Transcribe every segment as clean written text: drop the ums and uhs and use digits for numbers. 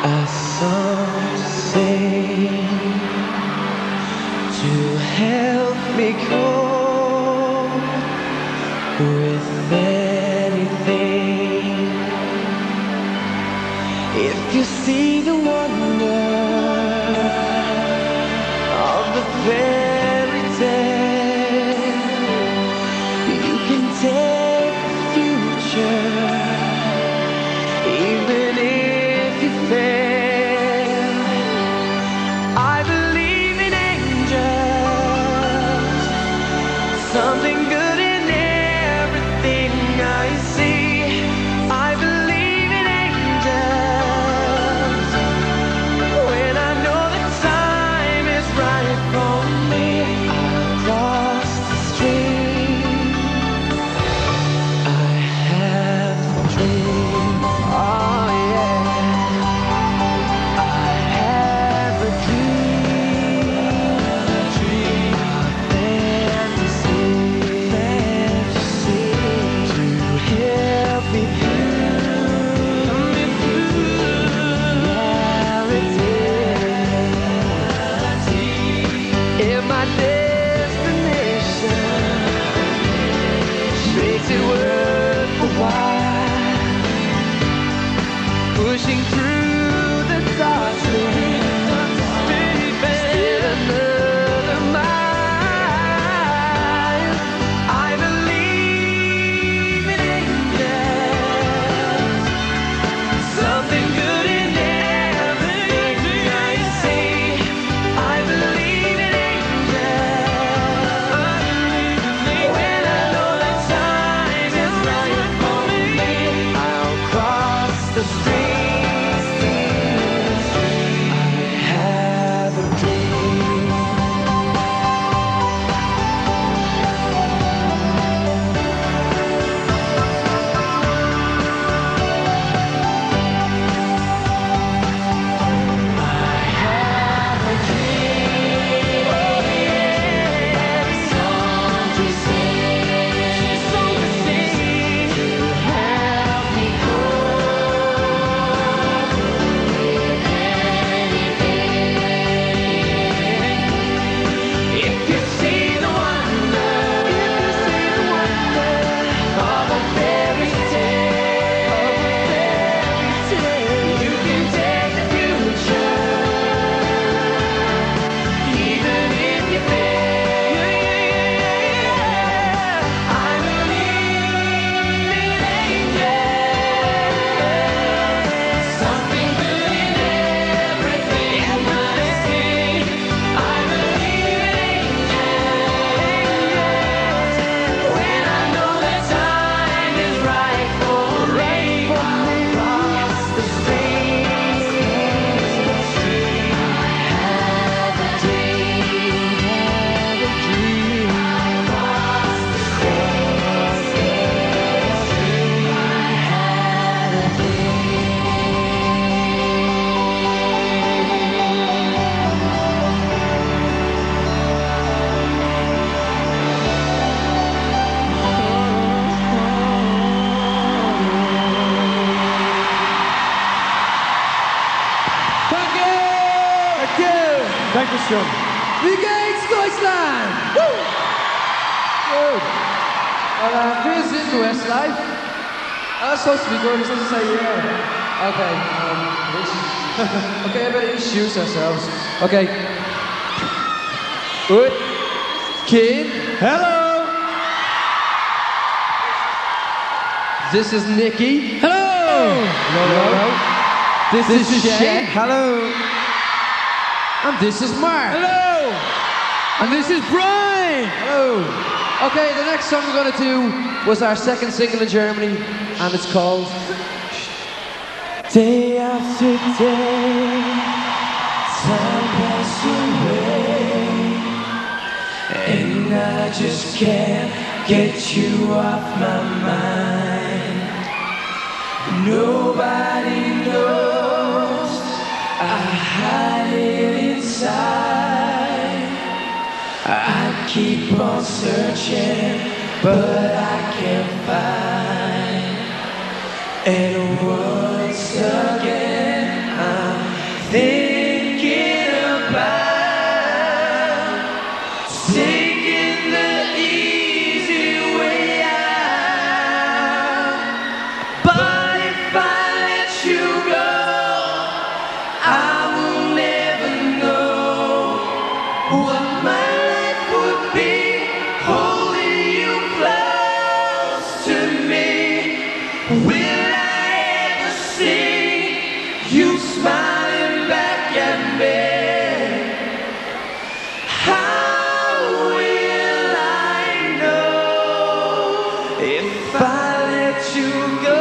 a song to sing to help me cope with anything. If you see the wonder of the fairy tale, you can take the future even if you fail. I believe in angels, something good in everything I see. I believe in angels when I know the time is right for me. I'll cross the stream. I have a dream. Oh yeah, I have a dream, a fantasy to help me through reality. If my destination makes it worth the while, pushing through the darkness, still another mile. I believe in angels, something good in everything I see. I believe in angels when I know that time is right for me. I'll cross the street. I have a dream. Song to sing to help me cope with anything. If you see the wonder of a fairy tale, you can take the future even if you fail. I believe in angels, something good in everything I see. I believe in angels when I know that time is right for me. I'll cross the street. I have a dream, I'll cross the street. I have a Dank je! Dank je! Dankeschön. Wie geht's, Deutschland? Woo! Good. Well, this is Westlife. That's supposed to be good. It's supposed to say yeah. Okay. Okay, everybody introduce ourselves. Okay. Good. Kid. Hello. This is Nikki. Hello. Hello. This is Shay. Hello. And this is Mark. Hello. And this is Brian. Hello. Okay, the next song we're going to do was our second single in Germany, and it's called Day after day, time passes away, and I just can't get you off my mind. Nobody knows I hide it inside. I keep on searching, but I can't find. And once again I'm thinking about taking the easy way out. But if I let you go, I will never know what my life would be holding you close to me. Will I ever see you smiling back at me? How will I know if I let you go?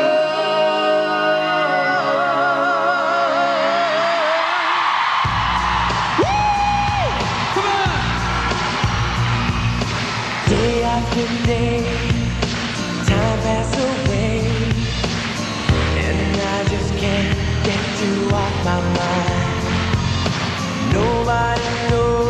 Day after day, time passes away, and I just can't get you off my mind. Nobody knows